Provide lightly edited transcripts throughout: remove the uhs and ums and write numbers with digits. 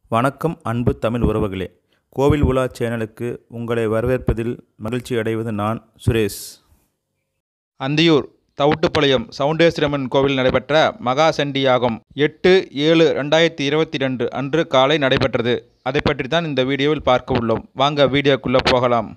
வணக்கம் அன்பு தமிழ் உறவுகளே, கோவில் உலா சேனலுக்கு உங்களை வரவேற்பதில் மகிழ்ச்சி அடைவது நான் சுரேஷ். அந்தியூர் தவுட்டுப்பாளையம் சவுண்டேஸ்வரியம்மன் கோவில் நடைபெற்ற மகா சண்டி யாகம் 8/7/2022 அன்று காலை நடைபெற்றது. அதை பற்றி தான் இந்த வீடியோவில் பார்க்க உள்ளோம். வாங்க வீடியோக்குள்ளே போகலாம்.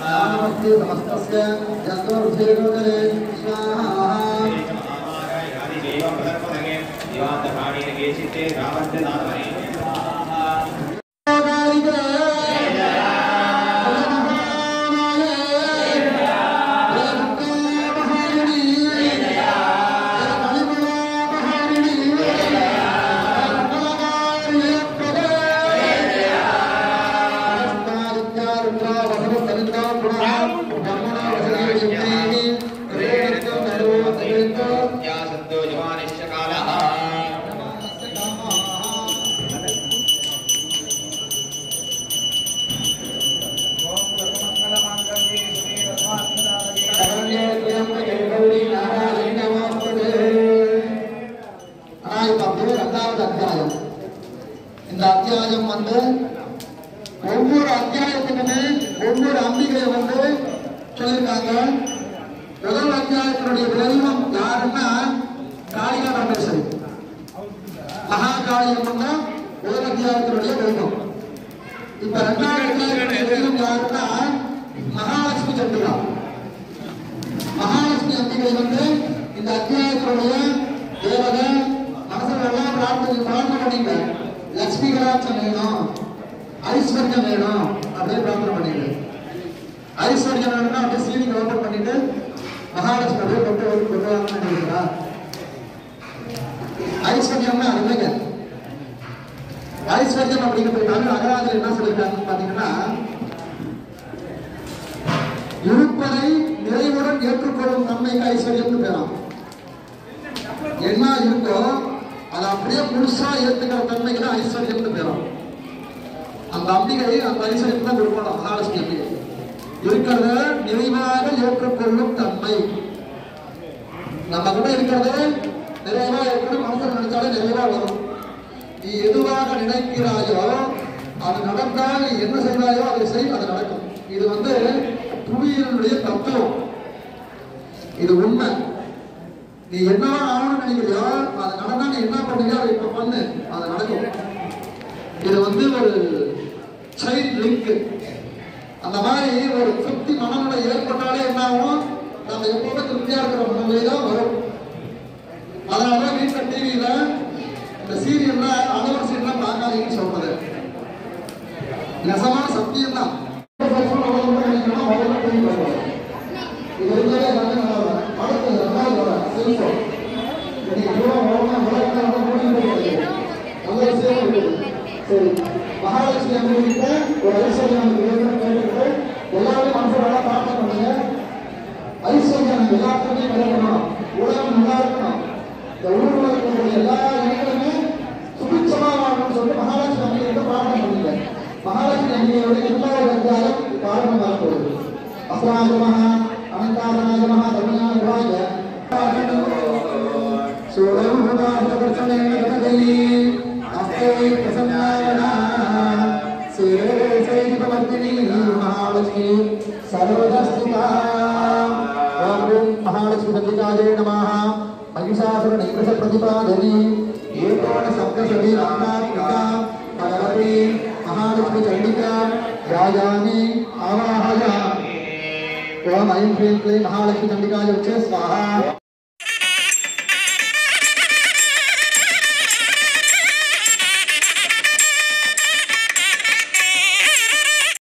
नमस्ते समस्तस्य जन्तोर्धेरोदरे स्वाहा இந்த அத்தியாயம் வந்து ஒவ்வொரு அத்தியாயத்துக்குமே ஒவ்வொரு அம்பிகையை வந்து சொல்லியிருக்காங்க. முதல் அத்தியாயத்தினுடைய தெய்வம் யாருன்னா காளிகா பரமேஸ்வரி. மகா காளியம்னா முதல் அத்தியாயத்தினுடைய தெய்வம். இப்ப இரண்டாவது அத்தியாயத்தினுடைய தெய்வம் யாருன்னா மகாலட்சுமி சண்டிகா. மகாலட்சுமி அம்பிகை வந்து இந்த அத்தியாயத்தினுடைய தேவதை. மனசுல எல்லாம் பிரார்த்தனை பண்ணிங்க, லட்சுமி கடாட்சம் வேணும், ஐஸ்வர்யம் வேணும் அப்படின்னு பிரார்த்தனை பண்ணிட்டு, ஐஸ்வர்யம் வேணும்னா அப்படியே சீலிங் ஓபன் பண்ணிட்டு மகாலட்சுமி அப்படியே கொண்டு நினைக்கிறா. ஐஸ்வர்யம்னா அதுங்க ஐஸ்வர்யம் அப்படிங்கிற தமிழ் அகராதில் என்ன சொல்லியிருக்காங்கன்னு பாத்தீங்கன்னா, இருப்பதை நிறைவுடன் ஏற்றுக்கொள்ளும் தன்மைக்கு ஐஸ்வர்யம்னு பேராம். என்ன இருக்கோ அதை அப்படியே முழுசா ஏற்றுக்கிற தன்மைக்கு தான் ஐஸ்வர்யம்னு பேரும். அந்த அம்பிகை அந்த ஐஸ்வர்யம் தான் கொடுக்கணும். மகாலட்சுமி அம்பிகை இருக்கிறத நிறைவாக ஏற்றுக்கொள்ளும் தன்மை. நம்ம கூட இருக்கிறது நிறைவா இருக்கணும். மனசில் நினைச்சாலே நிறைவா வரும். நீ எதுவாக நினைக்கிறாயோ அது நடந்தால், நீ என்ன செய்வாயோ அதை செய், அது நடக்கும். இது வந்து புவியினுடைய தத்துவம். இது உண்மை. நீ என்னவா ஆகணும்னு நினைக்கிறியோ அது நடந்தா நீ என்ன பண்ணுறியோ அதை இப்ப பண்ணு, அது நடக்கும். இது வந்து ஒரு செயின் லிங்க். அந்த மாதிரி ஒரு திருப்தி மனநிலை ஏற்பட்டாலே என்ன ஆகும், நம்ம எப்பவுமே திருப்தியா இருக்கிற மனநிலை தான் வரும். அதனாலதான் வீட்டுல டிவியில இந்த சீரியல்ல அனவர் சீரியல்லாம் பார்க்காதீங்கன்னு சொல்றது நெசமான சத்தியம் தான். மகாலட்சுமி அம்பிகிட்ட ஒரு ஐஸ்வர்யம் கேட்டுக்கிட்டு எல்லாரும் மனசோட பிரார்த்தனை பண்ணுங்க. ஐஸ்வர்யம் எல்லாத்துக்குமே கிடைக்கணும், உலகம் நல்லா இருக்கணும், இந்த ஊர்ல இருக்கக்கூடிய எல்லா இடங்களுமே சுபிட்சமா வாழணும்னு சொல்லிட்டு மகாலட்சுமி அம்பிகிட்ட பிரார்த்தனை பண்ணுங்க. மகாலட்சுமி அம்பிகையோட இரண்டாவது அத்தியாயம் ஆரம்பம் வரப்போகுது. அஸ்ராஜமஹ அனந்தாசனாஜமஹ தமிழ்நாடுவாய महालक्ष्मी चंडिकायै नमः। महिषासुर निग्रह प्रतिपादनी एकोन सप्तशती रत्नात्मिका भगवती महालक्ष्मी चंडिका ध्यायामि आवाहयामि। ओम ऐं ह्रीं क्लीं महालक्ष्मी चंडिकायै स्वाहा।